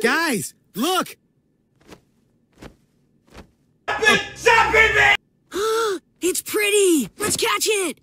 Guys, look! Stop it, man! It's pretty! Let's catch it!